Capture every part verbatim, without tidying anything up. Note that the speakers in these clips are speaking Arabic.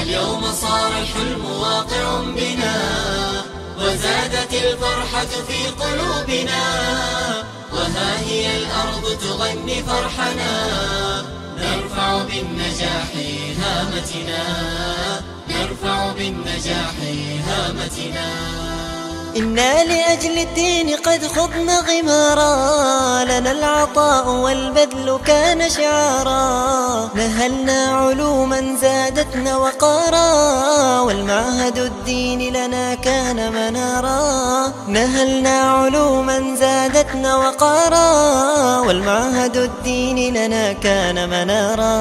اليوم صار الحلم واقع بنا، وزادت الفرحة في قلوبنا، وها هي الأرض تغني فرحنا، نرفع بالنجاح هامتنا، نرفع بالنجاح هامتنا. إنا لأجل الدين قد خضنا غمارا، لنا العطاء والبذل كان شعارا، نهلنا علوما زادتنا وقارا، والمعهد الدين لنا كان منارا، نهلنا علوما زادتنا وقارا، والمعهد الدين لنا كان منارا.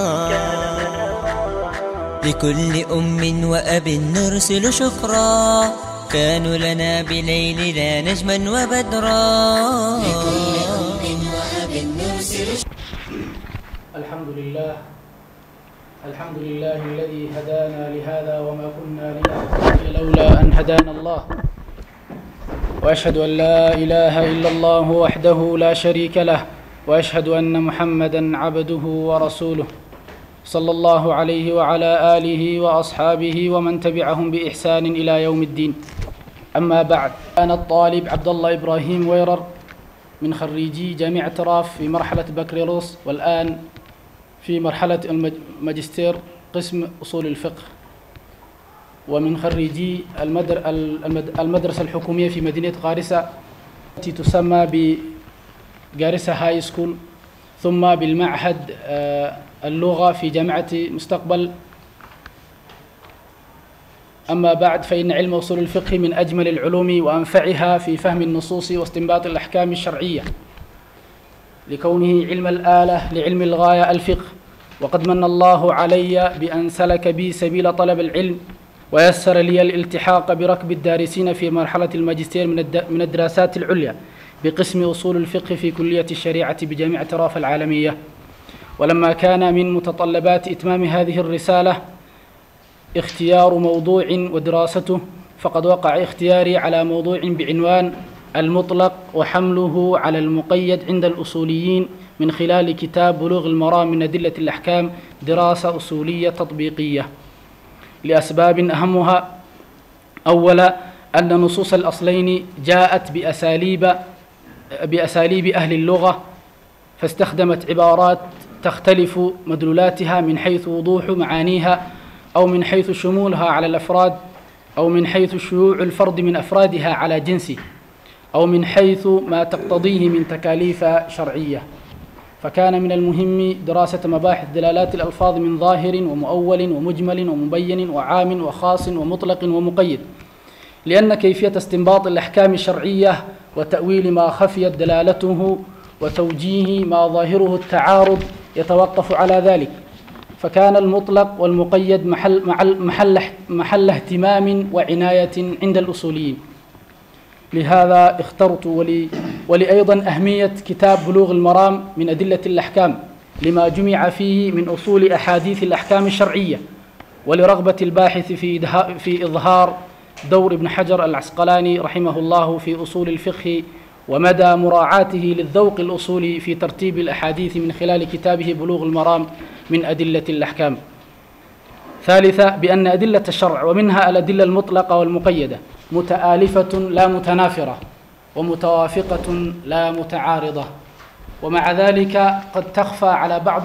لكل أم وأب نرسل شكرا، كانوا لنا بليلنا نجما وبدرا. لكل أم وأب نرسل الحمد لله، الحمد لله الذي هدانا لهذا وما كنا لنهتدي لولا أن هدانا الله، وأشهد أن لا إله إلا الله وحده لا شريك له، وأشهد أن محمدا عبده ورسوله صلى الله عليه وعلى آله وأصحابه ومن تبعهم بإحسان إلى يوم الدين. أما بعد، أنا الطالب عبد الله إبراهيم ويرر من خريجي جامعة راف في مرحلة بكالوريوس، والآن في مرحلة الماجستير قسم أصول الفقه، ومن خريجي المدرسة الحكومية في مدينة غارسة التي تسمى بغارسة هاي سكول، ثم بالمعهد اللغة في جامعة مستقبل. أما بعد، فإن علم أصول الفقه من أجمل العلوم وأنفعها في فهم النصوص واستنباط الأحكام الشرعية، لكونه علم الآلة لعلم الغاية الفقه. وقد من الله علي بأن سلك بي سبيل طلب العلم، ويسر لي الالتحاق بركب الدارسين في مرحلة الماجستير من الدراسات العليا بقسم أصول الفقه في كلية الشريعة بجامعة راف العالمية. ولما كان من متطلبات إتمام هذه الرسالة اختيار موضوع ودراسته، فقد وقع اختياري على موضوع بعنوان المطلق وحمله على المقيد عند الأصوليين من خلال كتاب بلوغ المرام من أدلة الأحكام، دراسة أصولية تطبيقية، لأسباب أهمها: أولا، أن نصوص الأصلين جاءت بأساليب بأساليب أهل اللغة، فاستخدمت عبارات تختلف مدلولاتها من حيث وضوح معانيها، أو من حيث شمولها على الأفراد، أو من حيث شيوع الفرد من أفرادها على جنسه، أو من حيث ما تقتضيه من تكاليف شرعية. فكان من المهم دراسة مباحث دلالات الألفاظ من ظاهر ومؤول ومجمل ومبين وعام وخاص ومطلق ومقيد، لأن كيفية استنباط الأحكام الشرعية وتأويل ما خفيت دلالته وتوجيه ما ظاهره التعارض يتوقف على ذلك. فكان المطلق والمقيد محل, محل, محل اهتمام وعناية عند الأصوليين. لهذا اخترت ولي, ولي أيضا أهمية كتاب بلوغ المرام من أدلة الأحكام، لما جمع فيه من أصول أحاديث الأحكام الشرعية، ولرغبة الباحث في, في إظهار دور ابن حجر العسقلاني رحمه الله في أصول الفقه، ومدى مراعاته للذوق الأصولي في ترتيب الأحاديث من خلال كتابه بلوغ المرام من أدلة الأحكام. ثالثا، بأن أدلة الشرع ومنها الأدلة المطلقة والمقيدة متآلفة لا متنافرة، ومتوافقة لا متعارضة، ومع ذلك قد تخفى على بعض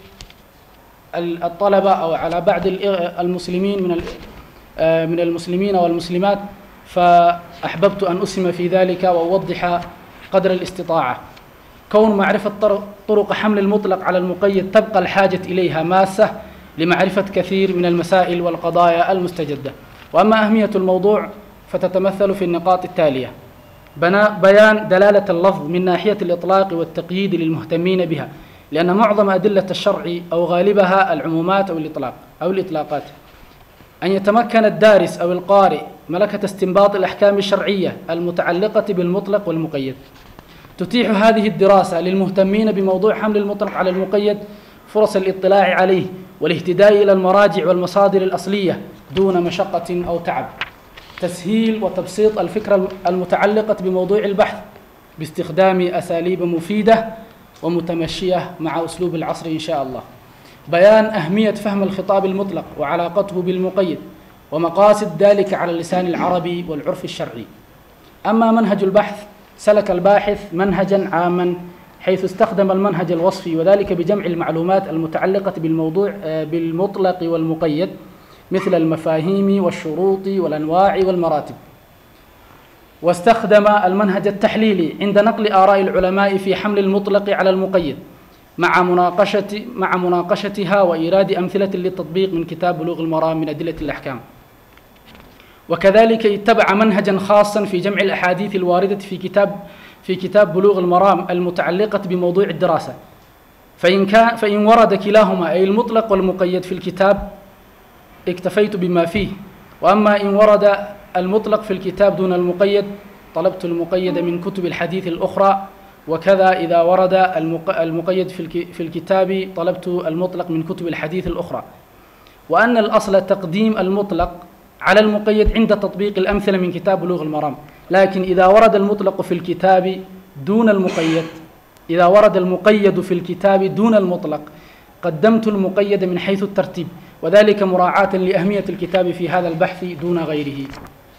الطلبة أو على بعض المسلمين من من المسلمين والمسلمات، فأحببت أن أسهم في ذلك وأوضح قدر الاستطاعة. كون معرفة طرق حمل المطلق على المقيد تبقى الحاجة إليها ماسة لمعرفة كثير من المسائل والقضايا المستجدة. وأما أهمية الموضوع فتتمثل في النقاط التالية: بيان دلالة اللفظ من ناحية الإطلاق والتقييد للمهتمين بها، لأن معظم أدلة الشرع أو غالبها العمومات أو الإطلاق أو الإطلاقات. أن يتمكن الدارس أو القارئ ملكة استنباط الأحكام الشرعية المتعلقة بالمطلق والمقيد. تتيح هذه الدراسة للمهتمين بموضوع حمل المطلق على المقيد فرص الاطلاع عليه والاهتداء إلى المراجع والمصادر الأصلية دون مشقة أو تعب. تسهيل وتبسيط الفكرة المتعلقة بموضوع البحث باستخدام أساليب مفيدة ومتمشية مع أسلوب العصر إن شاء الله. بيان أهمية فهم الخطاب المطلق وعلاقته بالمقيد ومقاصد ذلك على اللسان العربي والعرف الشرعي. أما منهج البحث، سلك الباحث منهجا عاما حيث استخدم المنهج الوصفي، وذلك بجمع المعلومات المتعلقة بالموضوع بالمطلق والمقيد مثل المفاهيم والشروط والأنواع والمراتب. واستخدم المنهج التحليلي عند نقل آراء العلماء في حمل المطلق على المقيد مع مناقشة مع مناقشتها وإيراد أمثلة للتطبيق من كتاب بلوغ المرام من أدلة الأحكام. وكذلك اتبع منهجا خاصا في جمع الأحاديث الواردة في كتاب في كتاب بلوغ المرام المتعلقة بموضوع الدراسة، فإن كان فإن ورد كلاهما أي المطلق والمقيد في الكتاب اكتفيت بما فيه، وأما إن ورد المطلق في الكتاب دون المقيد طلبت المقيد من كتب الحديث الأخرى، وكذا إذا ورد المقيد في الكتاب طلبت المطلق من كتب الحديث الأخرى. وأن الأصل تقديم المطلق على المقيد عند تطبيق الأمثلة من كتاب بلوغ المرام، لكن إذا ورد المطلق في الكتاب دون المقيد إذا ورد المقيد في الكتاب دون المطلق قدمت المقيد من حيث الترتيب، وذلك مراعاة لأهمية الكتاب في هذا البحث دون غيره.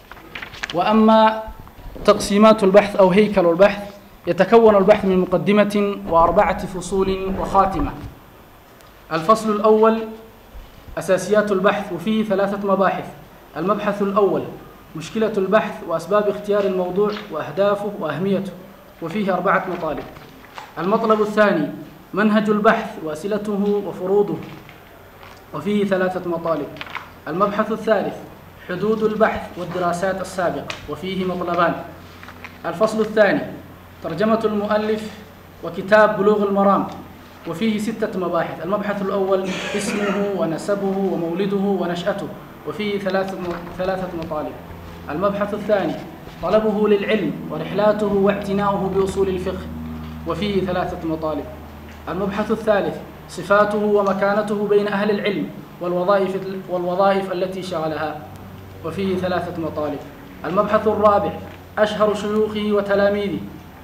وأما تقسيمات البحث أو هيكل البحث، يتكون البحث من مقدمة وأربعة فصول وخاتمة. الفصل الأول أساسيات البحث، وفيه ثلاثة مباحث. المبحث الأول مشكلة البحث وأسباب اختيار الموضوع وأهدافه وأهميته، وفيه أربعة مطالب. المطلب الثاني منهج البحث وأسئلته وفروضه، وفيه ثلاثة مطالب. المبحث الثالث حدود البحث والدراسات السابقة، وفيه مطلبان. الفصل الثاني ترجمة المؤلف وكتاب بلوغ المرام، وفيه ستة مباحث. المبحث الأول اسمه ونسبه ومولده ونشأته، وفيه ثلاثة ثلاثة مطالب. المبحث الثاني طلبه للعلم ورحلاته واعتناؤه بأصول الفقه، وفيه ثلاثة مطالب. المبحث الثالث صفاته ومكانته بين أهل العلم والوظائف والوظائف التي شغلها، وفيه ثلاثة مطالب. المبحث الرابع أشهر شيوخه وتلاميذه،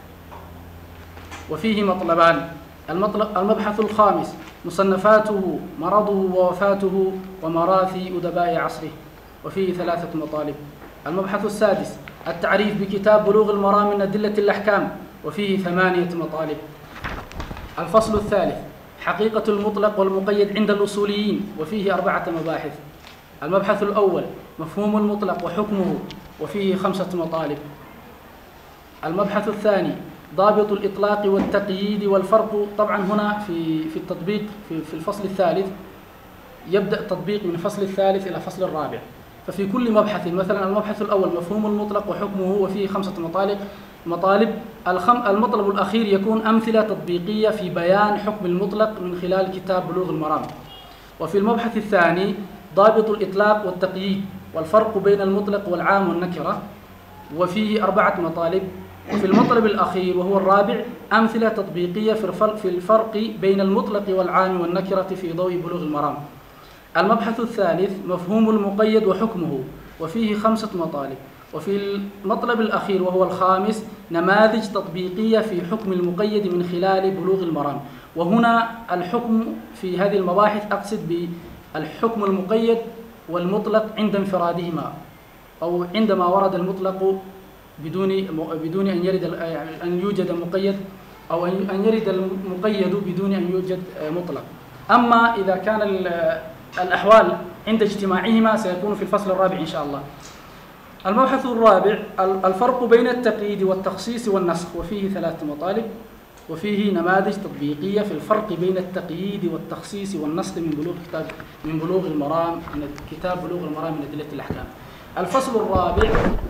وفيه مطلبان. المبحث الخامس مصنفاته مرضه ووفاته ومراثي أدباء عصره، وفيه ثلاثة مطالب. المبحث السادس التعريف بكتاب بلوغ المرام من أدلة الأحكام، وفيه ثمانية مطالب. الفصل الثالث حقيقة المطلق والمقيد عند الأصوليين، وفيه أربعة مباحث. المبحث الأول مفهوم المطلق وحكمه، وفيه خمسة مطالب. المبحث الثاني ضابط الإطلاق والتقييد والفرق. طبعا هنا في في التطبيق في في الفصل الثالث يبدأ التطبيق من الفصل الثالث إلى الفصل الرابع، ففي كل مبحث مثلا المبحث الأول مفهوم المطلق وحكمه، وفيه خمسة مطالب مطالب الخم المطلب الأخير يكون أمثلة تطبيقية في بيان حكم المطلق من خلال كتاب بلوغ المرام. وفي المبحث الثاني ضابط الإطلاق والتقييد والفرق بين المطلق والعام والنكرة، وفيه أربعة مطالب. وفي المطلب الأخير وهو الرابع أمثلة تطبيقية في الفرق بين المطلق والعام والنكرة في ضوء بلوغ المرام. المبحث الثالث مفهوم المقيد وحكمه، وفيه خمسة مطالب. وفي المطلب الأخير وهو الخامس نماذج تطبيقية في حكم المقيد من خلال بلوغ المرام. وهنا الحكم في هذه المباحث أقصد بالحكم المقيد والمطلق عند انفرادهما، أو عندما ورد المطلق بدون بدون أن يرد أن يوجد مقيد، أو أن يرد المقيد بدون أن يوجد مطلق. أما إذا كان الأحوال عند اجتماعهما سيكون في الفصل الرابع إن شاء الله. المبحث الرابع الفرق بين التقييد والتخصيص والنسخ، وفيه ثلاث مطالب. وفيه نماذج تطبيقية في الفرق بين التقييد والتخصيص والنسخ من بلوغ كتاب من بلوغ المرام من كتاب بلوغ المرام من أدلة الأحكام. الفصل الرابع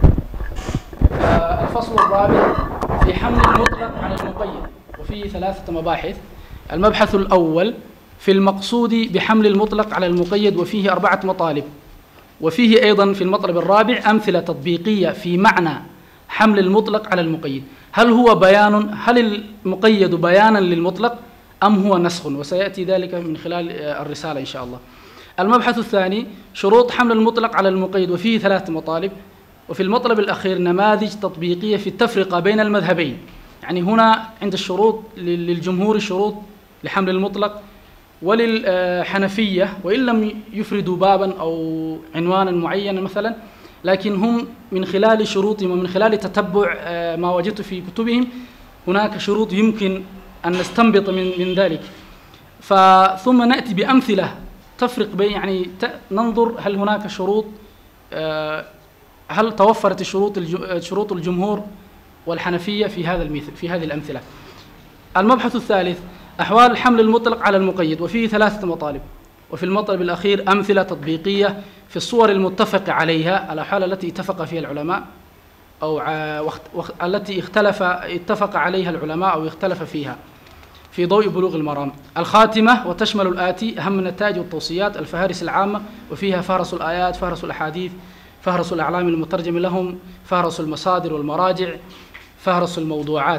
الفصل الرابع في حمل المطلق على المقيد، وفيه ثلاثة مباحث. المبحث الأول في المقصود بحمل المطلق على المقيد، وفيه أربعة مطالب. وفيه أيضا في المطلب الرابع أمثلة تطبيقية في معنى حمل المطلق على المقيد. هل هو بيان هل المقيد بيانا للمطلق أم هو نسخ؟ وسيأتي ذلك من خلال الرسالة إن شاء الله. المبحث الثاني شروط حمل المطلق على المقيد، وفيه ثلاث مطالب. وفي المطلب الأخير نماذج تطبيقية في التفرقة بين المذهبين، يعني هنا عند الشروط للجمهور شروط لحمل المطلق، وللحنفية، وإن لم يفردوا بابا أو عنوانا معينا مثلا، لكن هم من خلال شروطهم ومن خلال تتبع ما وجدت في كتبهم هناك شروط يمكن أن نستنبط من من ذلك. ثم نأتي بأمثلة تفرق بين، يعني ننظر هل هناك شروط، هل توفرت الشروط شروط الجمهور والحنفية في هذا المثل في هذه الأمثلة. المبحث الثالث أحوال الحمل المطلق على المقيد، وفيه ثلاثة مطالب، وفي المطلب الأخير أمثلة تطبيقية في الصور المتفق عليها، الأحوال التي اتفق فيها العلماء أو التي اختلف اتفق عليها العلماء أو اختلف فيها في ضوء بلوغ المرام. الخاتمة وتشمل الآتي: أهم النتائج والتوصيات، الفهارس العامة وفيها فهرس الآيات، فهرس الأحاديث، فهرس الأعلام المترجم لهم، فهرس المصادر والمراجع، فهرس الموضوعات.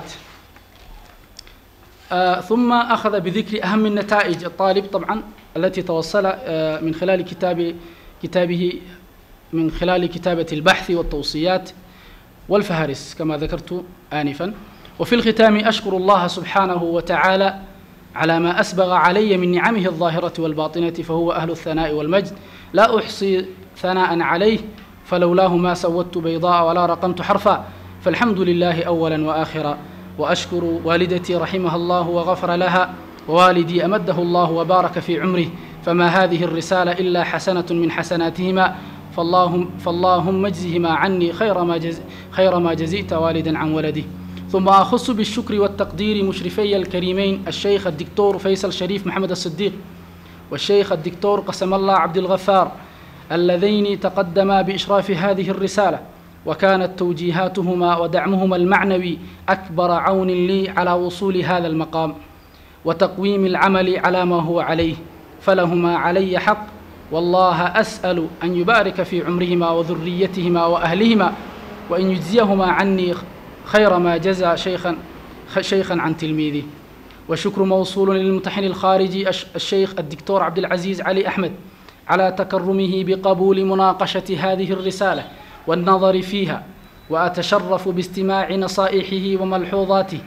آه ثم أخذ بذكر أهم النتائج الطالب طبعا التي توصل آه من خلال كتاب كتابه من خلال كتابة البحث والتوصيات والفهارس كما ذكرت آنفا. وفي الختام أشكر الله سبحانه وتعالى على ما أسبغ علي من نعمه الظاهرة والباطنة، فهو أهل الثناء والمجد، لا أحصي ثناء عليه، فلولاه ما سودت بيضاء ولا رقمت حرفا، فالحمد لله أولا وآخرا. وأشكر والدتي رحمها الله وغفر لها، ووالدي أمده الله وبارك في عمره، فما هذه الرسالة إلا حسنة من حسناتهما، فاللهم, فاللهم اجزهما عني خير ما, جز خير ما جزيت والدا عن ولده. ثم أخص بالشكر والتقدير مشرفي الكريمين الشيخ الدكتور فيصل شريف محمد الصديق والشيخ الدكتور قسم الله عبد الغفار، اللذين تقدما بإشراف هذه الرسالة، وكانت توجيهاتهما ودعمهما المعنوي أكبر عون لي على وصول هذا المقام وتقويم العمل على ما هو عليه، فلهما علي حق، والله أسأل أن يبارك في عمرهما وذريتهما وأهلهما، وأن يجزيهما عني خير ما جزى شيخا شيخا عن تلميذه. وشكر موصول للممتحن الخارجي الشيخ الدكتور عبد العزيز علي أحمد على تكرمه بقبول مناقشة هذه الرسالة والنظر فيها، وأتشرف باستماع نصائحه وملحوظاته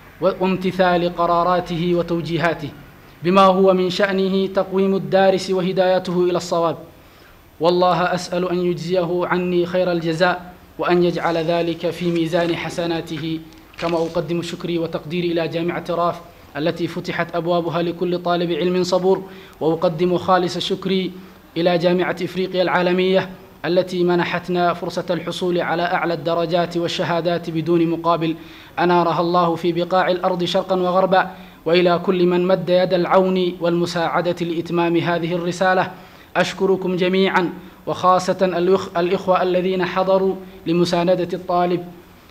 وامتثال قراراته وتوجيهاته بما هو من شأنه تقويم الدارس وهدايته إلى الصواب، والله أسأل أن يجزيه عني خير الجزاء، وأن يجعل ذلك في ميزان حسناته. كما أقدم شكري وتقديري إلى جامعة راف التي فتحت أبوابها لكل طالب علم صبور، وأقدم خالص شكري إلى جامعة إفريقيا العالمية التي منحتنا فرصة الحصول على أعلى الدرجات والشهادات بدون مقابل، أنارها الله في بقاع الأرض شرقا وغربا. وإلى كل من مد يد العون والمساعدة لإتمام هذه الرسالة أشكركم جميعا، وخاصة الإخوة الذين حضروا لمساندة الطالب،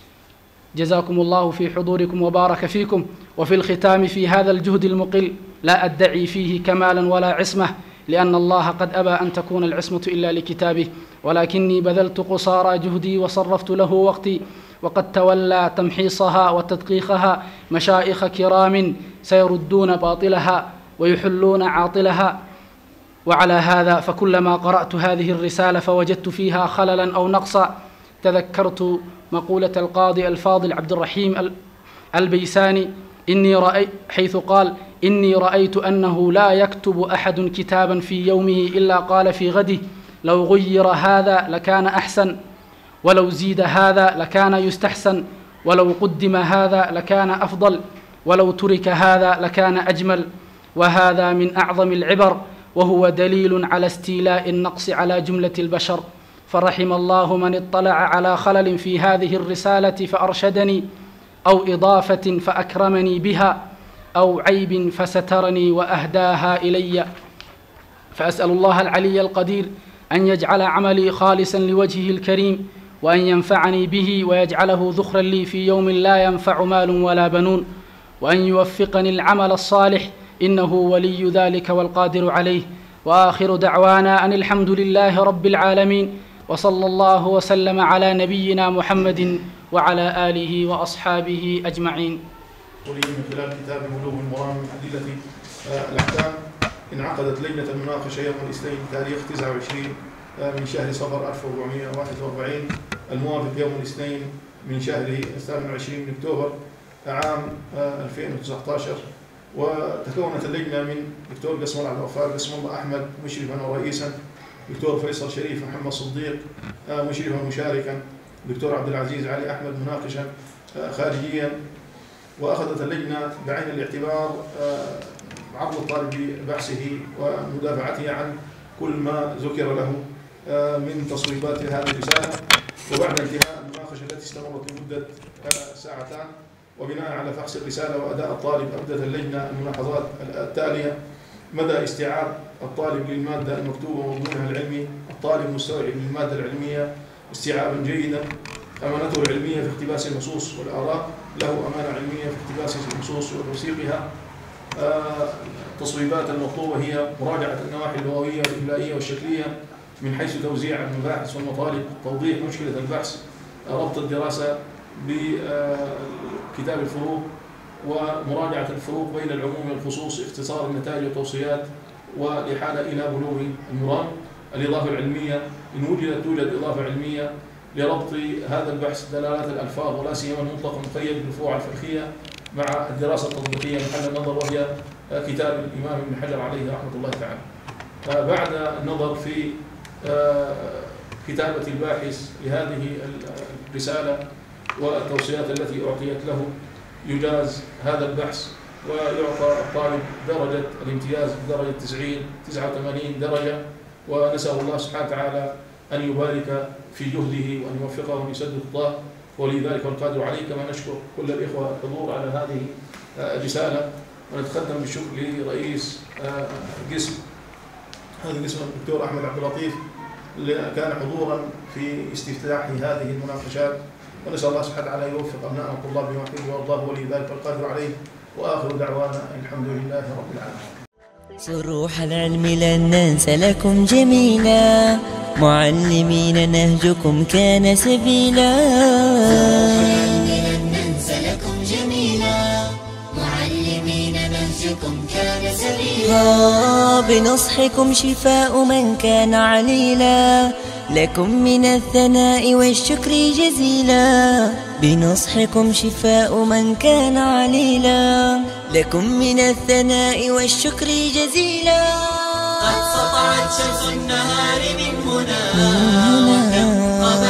جزاكم الله في حضوركم وبارك فيكم. وفي الختام في هذا الجهد المقل لا أدعي فيه كمالا ولا عصمة، لأن الله قد أبى أن تكون العصمة إلا لكتابه، ولكني بذلت قصارى جهدي وصرفت له وقتي، وقد تولى تمحيصها وتدقيقها مشايخ كرام سيردون باطلها ويحلون عاطلها. وعلى هذا فكلما قرأت هذه الرسالة فوجدت فيها خللا أو نقصا تذكرت مقولة القاضي الفاضل عبد الرحيم البيساني إني رأيت حيث قال: إني رأيت أنه لا يكتب أحد كتابا في يومه إلا قال في غده لو غير هذا لكان أحسن، ولو زيد هذا لكان يستحسن، ولو قدم هذا لكان أفضل، ولو ترك هذا لكان أجمل. وهذا من أعظم العبر، وهو دليل على استيلاء النقص على جملة البشر. فرحم الله من اطلع على خلل في هذه الرسالة فأرشدني، أو إضافة فأكرمني بها، أو عيب فسترني وأهداها إلي. فأسأل الله العلي القدير أن يجعل عملي خالصا لوجهه الكريم، وأن ينفعني به ويجعله ذخرا لي في يوم لا ينفع مال ولا بنون، وأن يوفقني العمل الصالح، إنه ولي ذلك والقادر عليه. وآخر دعوانا أن الحمد لله رب العالمين، وصلى الله وسلم على نبينا محمد وعلى آله وأصحابه أجمعين. من خلال كتاب بلوغ المرام من أدلة الأحكام انعقدت لجنة المناقشة يوم الاثنين تاريخ تسعة وعشرين من شهر صفر ألف وأربعمائة وواحد وأربعين الموافق يوم الاثنين من شهر الثامن والعشرين من أكتوبر عام ألفين وتسعة عشر وتكونت اللجنة من دكتور قسم الله عبد الغفار قسم الله أحمد مشرفا ورئيسا، دكتور فيصل شريف محمد صديق مشرفا مشاركا، دكتور عبد العزيز علي أحمد مناقشا خارجيا. وأخذت اللجنة بعين الاعتبار عرض الطالب ببحثه ومدافعته عن كل ما ذكر له من تصويبات هذه الرسالة. وبعد انتهاء المناقشة التي استمرت لمدة ساعتان، وبناء على فحص الرسالة وأداء الطالب، أبدت اللجنة الملاحظات التالية: مدى استيعاب الطالب للمادة المكتوبة ومضمونها العلمي. الطالب مستوعب للمادة العلمية استيعابا جيدا. أمانته العلمية في اقتباس النصوص والآراء، له أمانة علمية في اقتباس النصوص وتوثيقها. التصويبات المطلوبة هي مراجعة النواحي اللغوية والإملائية والشكلية من حيث توزيع المباحث والمطالب، توضيح مشكلة البحث، ربط الدراسة بكتاب الفروق، ومراجعة الفروق بين العموم والخصوص، اختصار النتائج والتوصيات، والإحالة إلى بلوغ المرام. الإضافة العلمية، إن وجدت توجد إضافة علمية لربط هذا البحث دلالات الألفاظ ولا سيما المطلق المقيد بالفروع الفقهية مع الدراسة التطبيقية محل النظر، وهي كتاب الإمام ابن حجر عليه رحمة الله تعالى. بعد النظر في كتابة الباحث لهذه الرسالة والتوصيات التي أعطيت له، يجاز هذا البحث ويعطى الطالب درجة الامتياز بدرجة تسعين تسعة وثمانين درجة. ونسأل الله سبحانه وتعالى أن يبارك في جهده وأن يوفقه وأن يسدد خطاه، ولذلك والقادر عليه. كما نشكر كل الإخوة الحضور على هذه الرسالة، ونتقدم بالشكر لرئيس قسم هذا القسم الدكتور أحمد عبد اللطيف اللي كان حضورا في استفتاح هذه المناقشات. ونسأل الله سبحانه وتعالى يوفق أبناء الطلاب بما يحب ويرضاه، ولذلك والقادر عليه. وآخر دعوانا الحمد لله رب العالمين. صروح العلم لن ننسى لكم جميلا، معلمين نهجكم كان سبيلا. صروح العلم لن ننسى لكم جميلا، معلمين نهجكم كان سبيلا. بنصحكم شفاء من كان عليلا، لكم من الثناء والشكر جزيلا. بنصحكم شفاء من كان عليلا، لكم من الثناء والشكر جزيلا. قد سطعت شمس النهار من هنا.